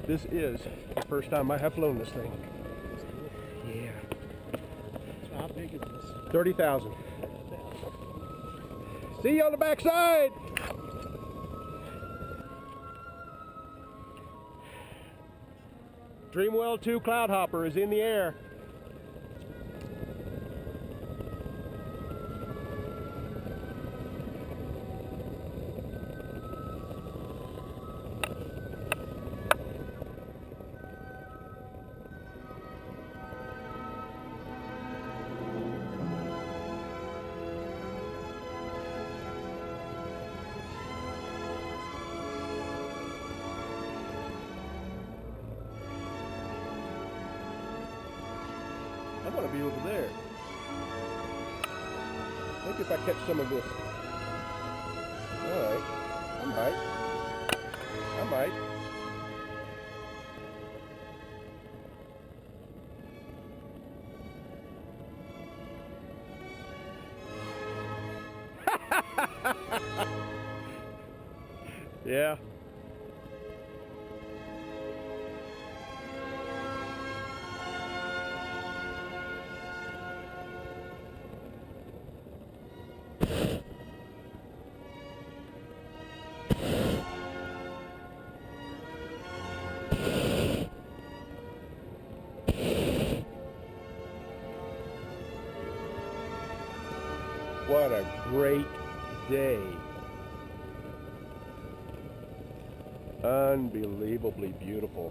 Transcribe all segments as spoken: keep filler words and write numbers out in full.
This is the first time I have flown this thing. Yeah. So how big is this? thirty thousand. See you on the backside! Dreamwell two Cloud Hopper is in the air. I want to be over there. Maybe if I catch some of this. Alright. I might. I might. Yeah. What a great day. Unbelievably beautiful.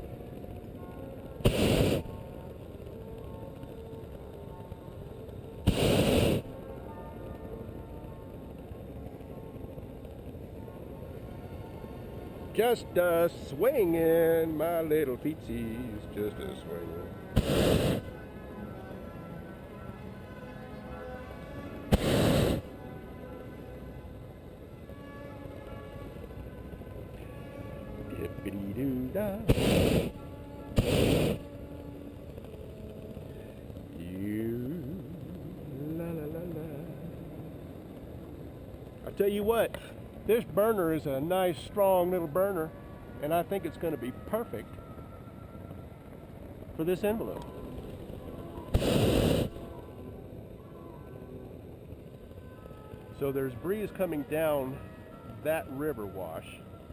Just a swinging, my little feetsies, just a swinging. Dippity-doo-dah. You, la la la la. I tell you what, this burner is a nice, strong little burner, and I think it's going to be perfect for this envelope. So there's breeze coming down that river wash,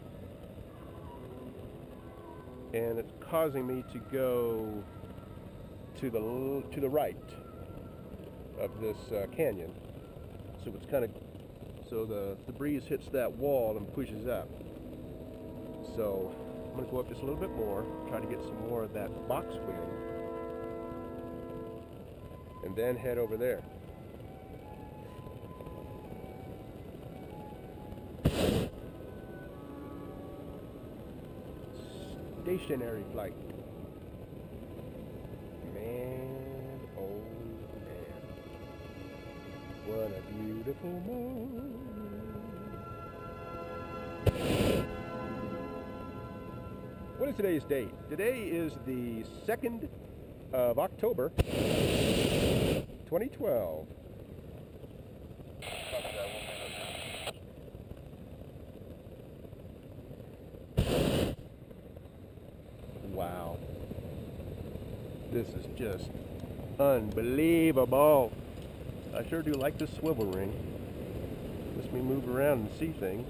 and it's causing me to go to the to the right of this uh, canyon. So it's kind of so the the breeze hits that wall and pushes up. So I'm going to go up just a little bit more, try to get some more of that box wind, and then head over there. Stationary flight. Man, oh man. What a beautiful morning. What is today's date? Today is the second of October, twenty twelve. Wow. This is just unbelievable. I sure do like this swivel ring. Lets me move around and see things.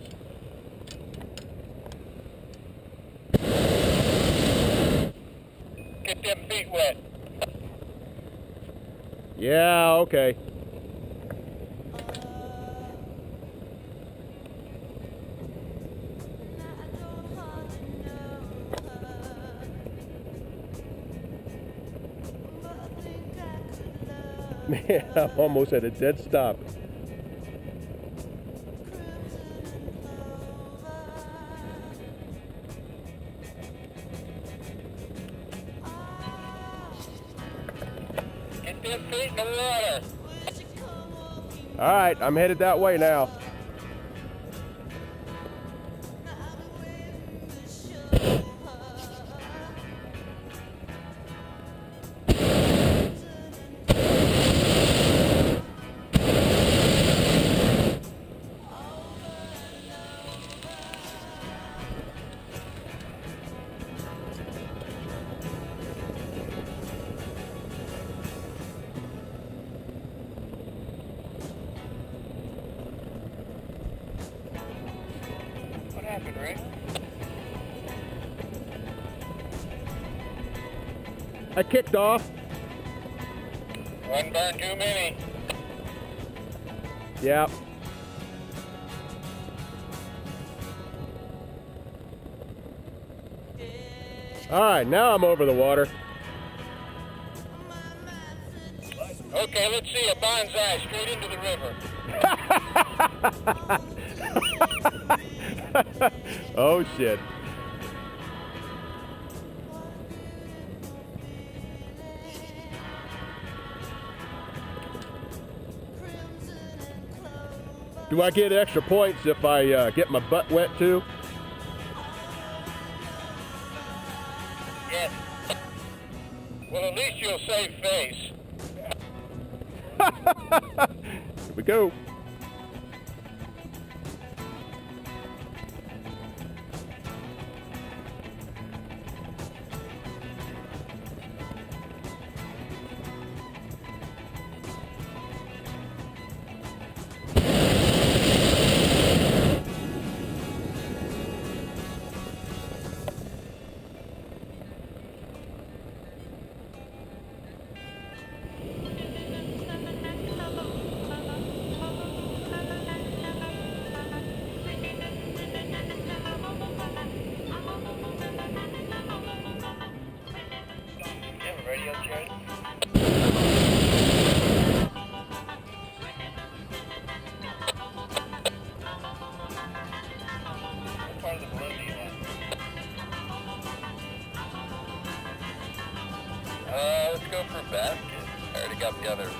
Get them feet wet. Yeah, okay. Man, I'm almost at a dead stop. Get them feet in the water. All right, I'm headed that way now. I kicked off. One burn too many. Yeah. All right, now I'm over the water. Okay, let's see a bonsai straight into the river. Oh shit. Do I get extra points if I uh, get my butt wet too? Yes. Well, at least you'll save face. Here we go. Radio chart. What part of the balloon do you have? Uh, let's go for a basket. I already got the other thing.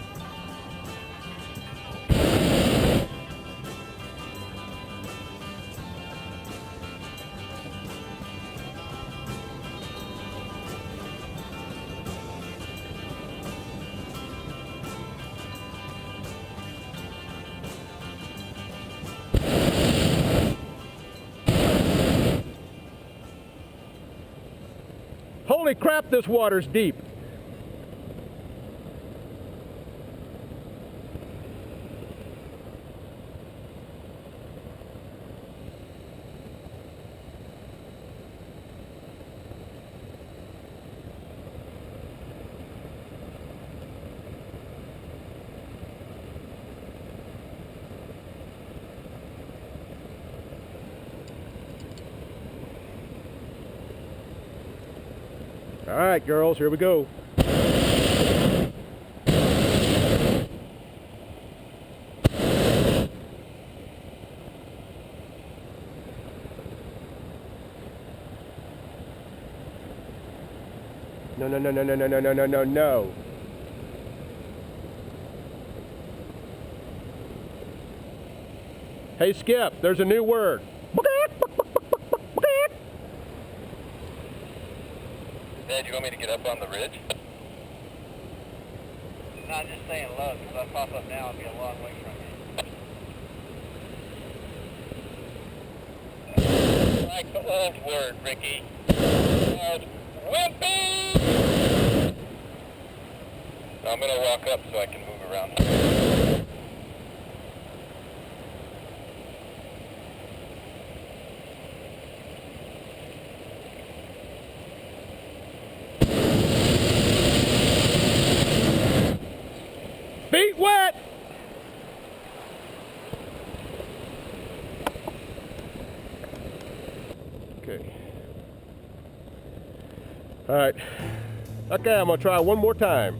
Holy crap, this water's deep. All right, girls, here we go. No, no, no, no, no, no, no, no, no, no, no. Hey, Skip, there's a new word. Dad, you want me to get up on the ridge? No, I'm just saying low, because if I pop up now, I'll be a long way from you. Like the old word, Ricky. Called wimpy! So I'm going to walk up so I can move around. Feet wet! Okay. All right. Okay, I'm gonna try one more time.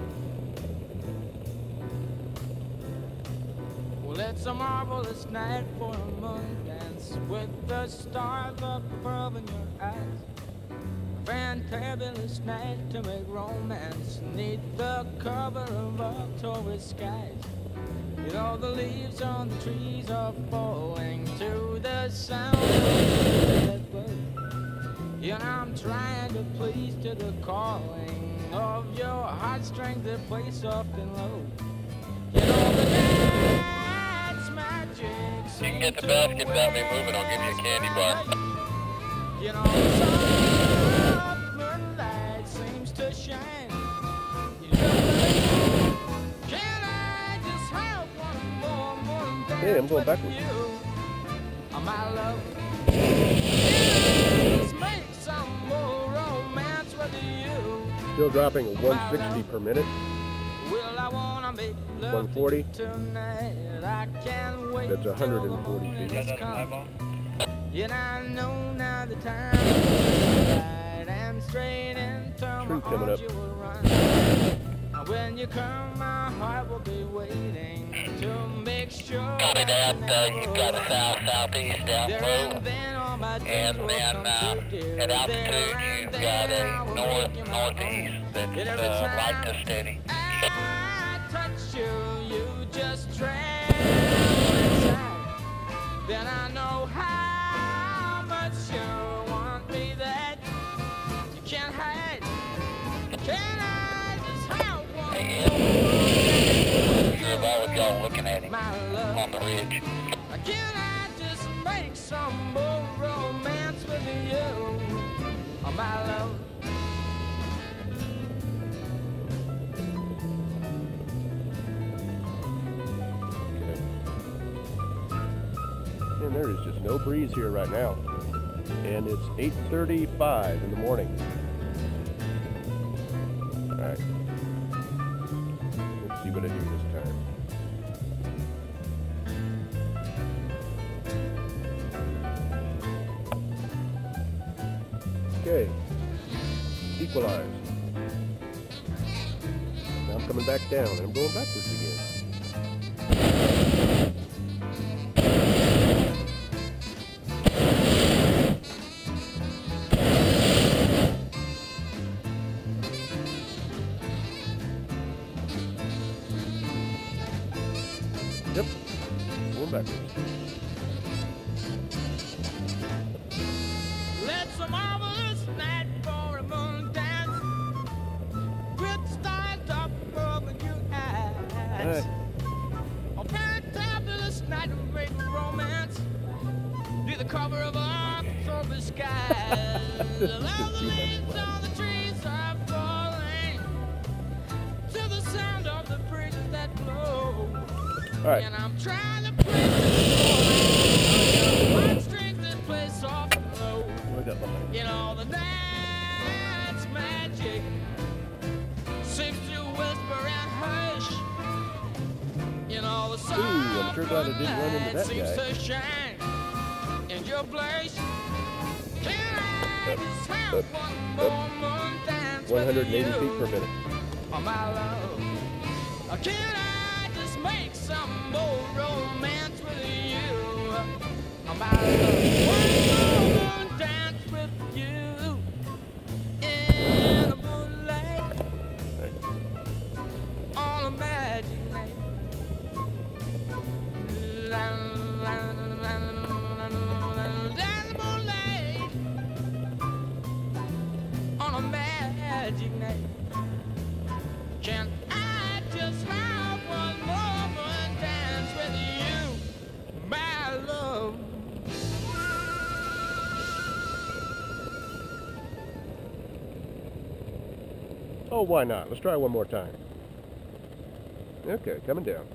Well, it's a marvelous night for a moon dance with the stars up above in your eyes. Fantabulous night to make romance neath the cover of October skies. You know the leaves on the trees are falling to the sound of that bird. You know I'm trying to please to the calling of your heartstrings that play soft and low. You know the night's magic. You can get the basket without me moving, I'll give you a candy bar. You know the soft moonlight seems to shine. You know, can I just have one more morning dance Hey, I'm going with backwards. you? Oh, my love. Can I just make some more romance with you? Still dropping at one sixty per minute. Well, I wanna make love one forty. tonight. I can't wait. That's one hundred forty feet. Yet I know now the time is right and straight and turn Tree coming up. you will run. And when you come, my heart will be waiting to make sure. Copy that. Uh, you've got a south southeast down There low, and then all my and dreams will then come uh, true, dear. at altitude There and you've then got I a will north make you my northeast own. that's And every uh, time light to steady. I touch you, you just tremble inside. Then I know how much you want me that you can't hide. Can I just have one Sure of all of y'all looking at him my love? on the ridge. Can I just make some more romance with you, oh, my love? And there is just no breeze here right now. And it's eight thirty-five in the morning. Alright. Let's see what I do this time. Okay. Equalize. Now I'm coming back down and I'm going backwards again. Yep, going backwards. Let's a marvelous night for a moon dance. With stars up over your eyes. Alright. A fantabulous night of great romance. Be the cover of October skies. This is All the too much leaves fun. on the trees are falling to the sound of the breeze that blow. Alright. And I'm trying to play this one strings that play soft and low. What I got behind? You know the night's magic seems to whisper and hush. You know the sun Ooh, I'm sure glad I didn't run into that seems guy. to shine in your place. Can I Up, just have up, one more up. moon dance one hundred with eighty you, feet per minute. oh my love? Or can I just make some more romance with you, oh my love? One more moon dance with you in the moonlight on a magic night. La, la, la, la, la, la, moonlight on a magic night. Can I just have one more dance with you, my love? Oh, why not? Let's try one more time. Okay, coming down.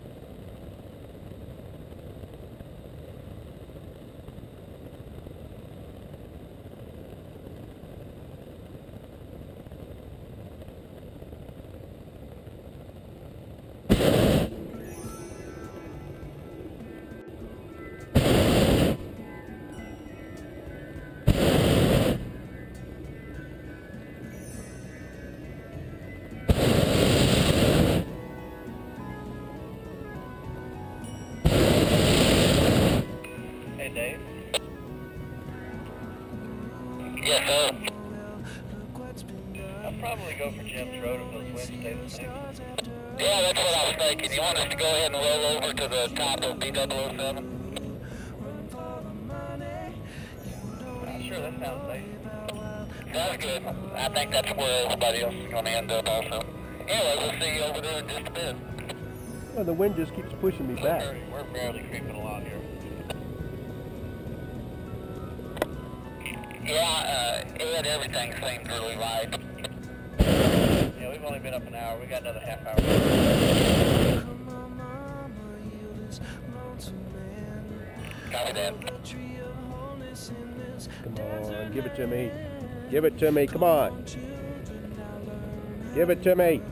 Hey, Dave. Yes, sir. I'd probably go for Jim's Road if those winds stay the same. Yeah, that's what I was thinking. You want us to go ahead and roll over to the top of B double oh seven? I'm sure that sounds safe. Sounds good. I think that's where everybody else is going to end up also. Anyway, we'll see you over there in just a bit. Well, the wind just keeps pushing me back. We're barely creeping along here. Yeah, uh, Ed, everything seems really light. Yeah, we've only been up an hour. We got another half hour. Copy that. Come on, give it to me. Give it to me, come on. Give it to me.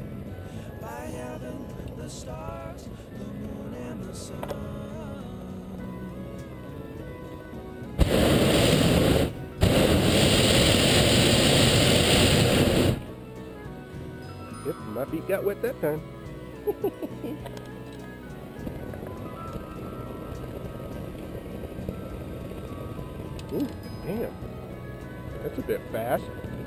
Yep, my feet got wet that time. Ooh, damn. That's a bit fast.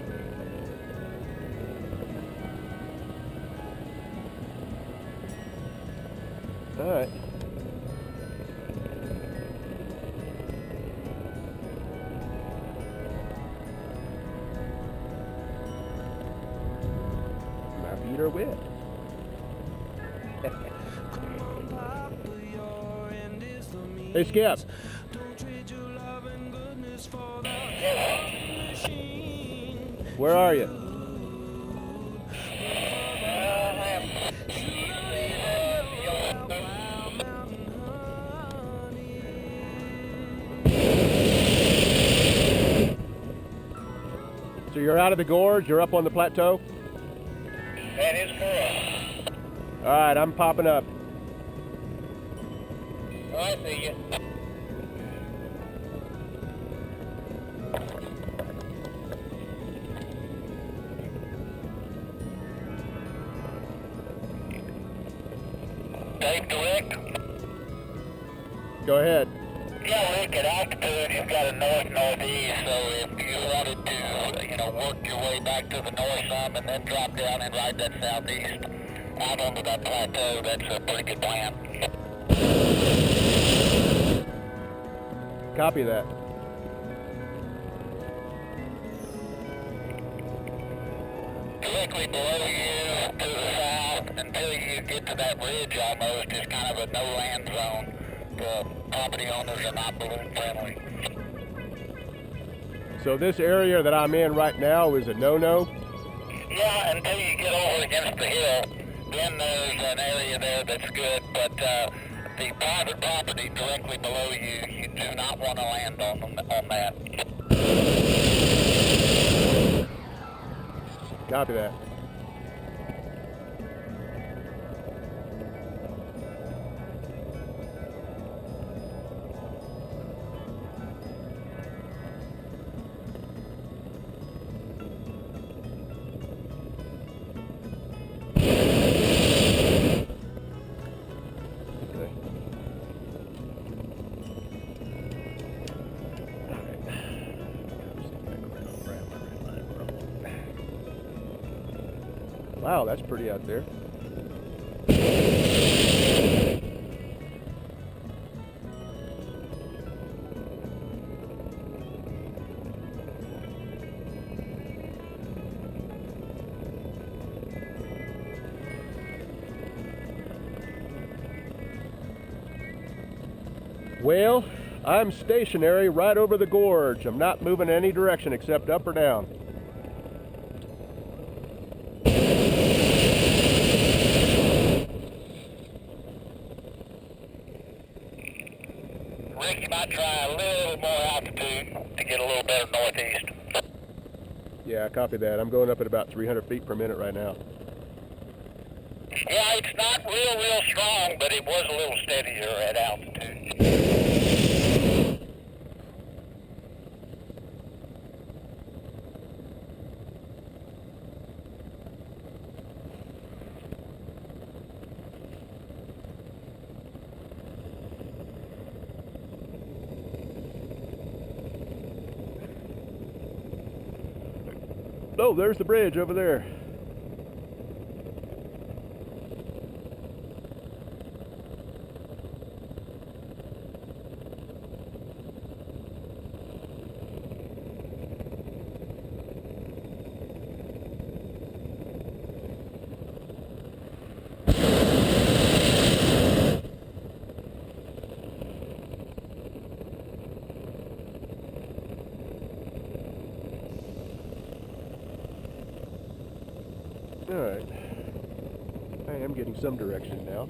All right. My feet are wet. Hey, Skip. Where are you? So you're out of the gorge, you're up on the plateau? That is correct. All right, I'm popping up. Oh, I see you. Dave, direct? Go ahead. Yeah, Rick, at altitude, you've got a north-northeast, so if you wanted to, you know, work your way back to the north some and then drop down and ride that southeast out onto that plateau, that's a pretty good plan. Copy that. Directly below you to the south until you get to that ridge almost is kind of a no-land zone. The property owners are not balloon friendly. So this area that I'm in right now is a no-no? Yeah, until you get over against the hill, then there's an area there that's good, but uh, the private property directly below you, you do not want to land on, on that. Copy that. Wow, that's pretty out there. Well, I'm stationary right over the gorge. I'm not moving in any direction except up or down. Rick, you might try a little more altitude to get a little better northeast. Yeah, copy that. I'm going up at about three hundred feet per minute right now. Yeah, it's not real, real strong, but it was a little steadier at altitude. Oh, there's the bridge over there. Alright. I am getting some direction now.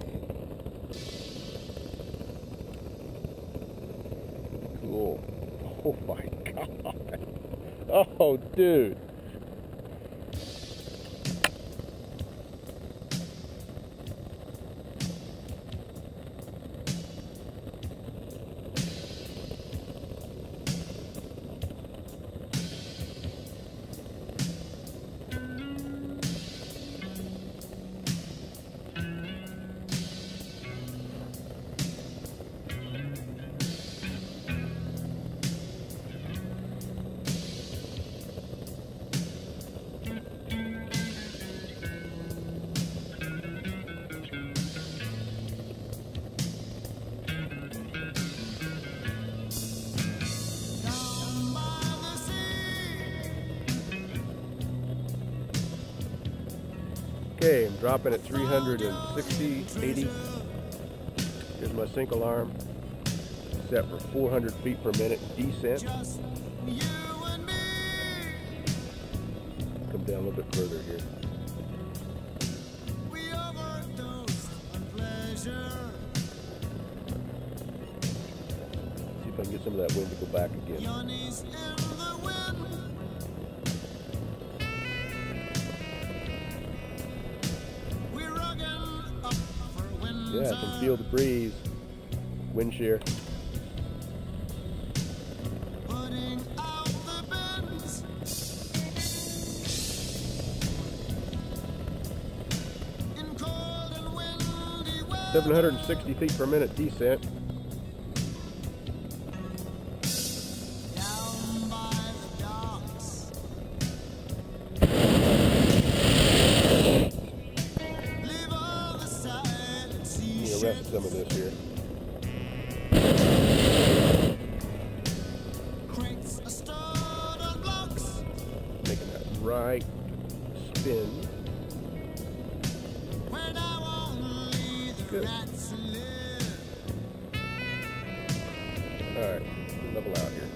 Cool. Oh my god. Oh, dude. Okay, I'm dropping at three hundred sixty, eighty. Here's my sync alarm. Set for four hundred feet per minute descent. Come down a little bit further here. See if I can get some of that wind to go back again. Yeah, I can feel the breeze, wind shear. seven hundred sixty feet per minute descent. Rest some of this here. Making that right spin. Good. Alright, level out here.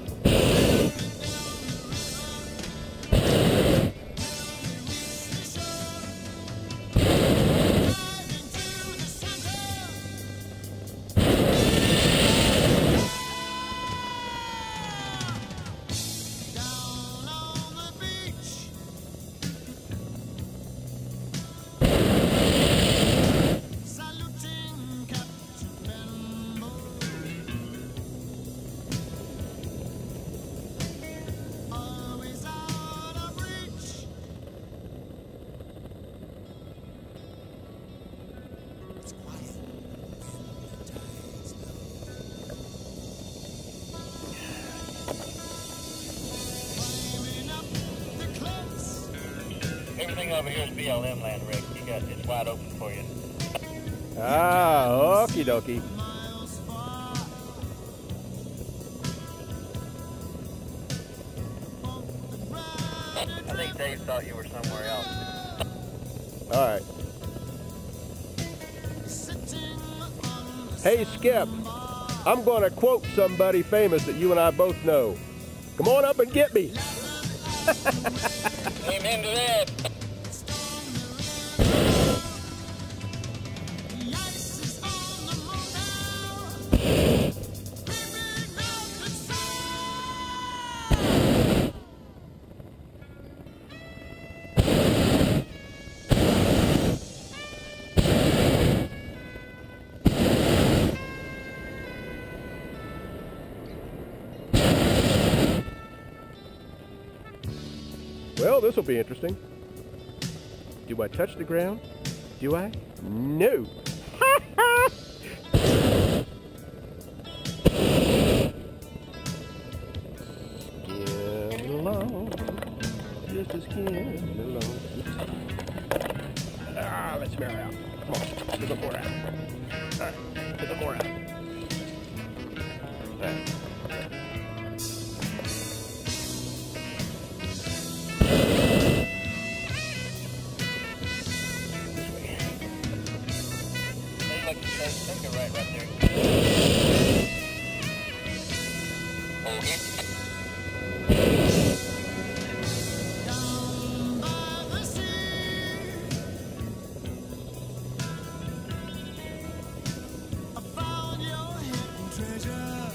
Everything over here is B L M land, Rick. You got it's wide open for you. Ah, okie dokie. I think Dave thought you were somewhere else. All right. Hey, Skip, I'm going to quote somebody famous that you and I both know. Come on up and get me. Amen to that. Well, this will be interesting. Do I touch the ground? Do I? No. Skim along, just a skim along. Ah, let's smell out. Come on, get the more out. All right, get the more out. All right. Take it right, right there. Okay. Down by the sea, I found your hidden treasure.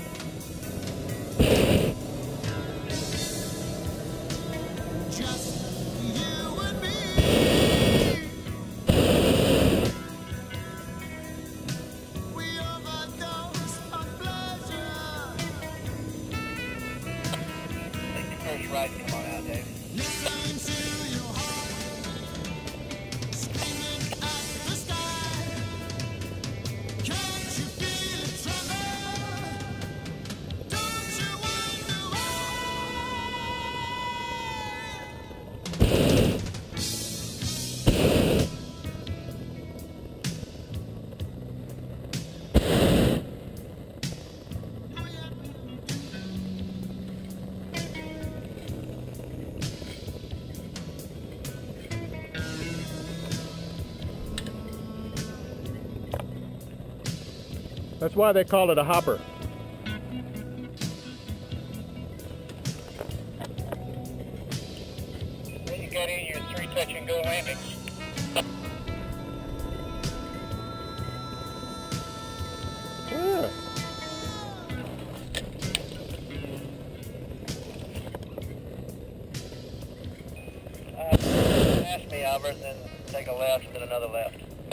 Just you and me. We are That's why they call it a hopper. Then you got in your three touch and go landings. Yeah. Uh, pass me, Albert, and then take a left, and then another left.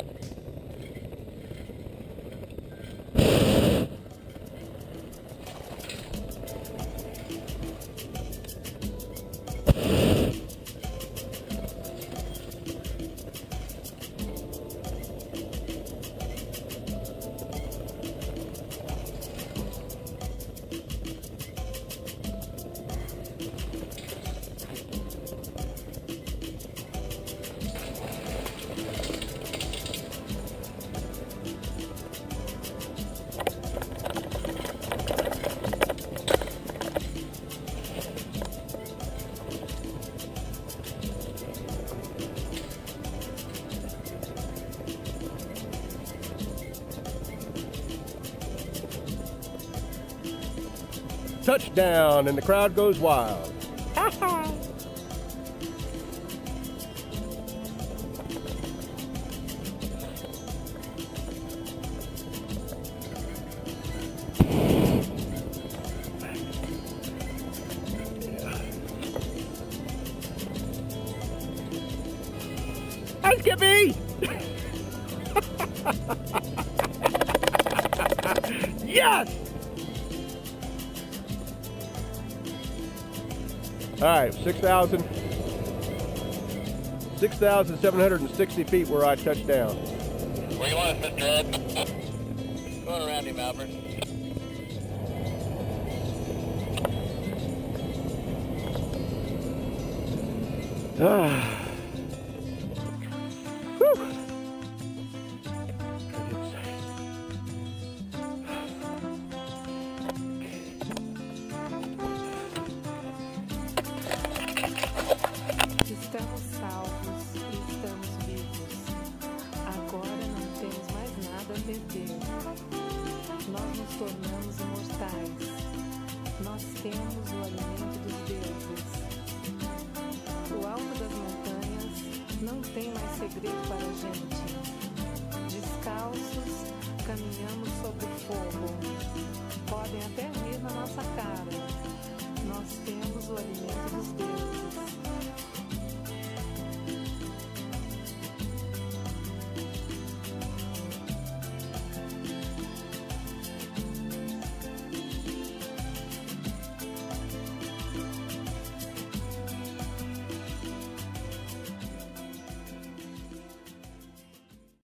Touchdown, and the crowd goes wild. Hi, Skippy! Yes! All right, six thousand, six thousand seven hundred sixty feet where I touched down. Where you want us, Mister Ed? Going around him, Albert. Ah. Whew. Estamos salvos e estamos vivos. Agora não temos mais nada a perder. Nós nos tornamos imortais. Nós temos o alimento dos deuses. O alto das montanhas não tem mais segredo para a gente. Descalços, caminhamos sobre o fogo.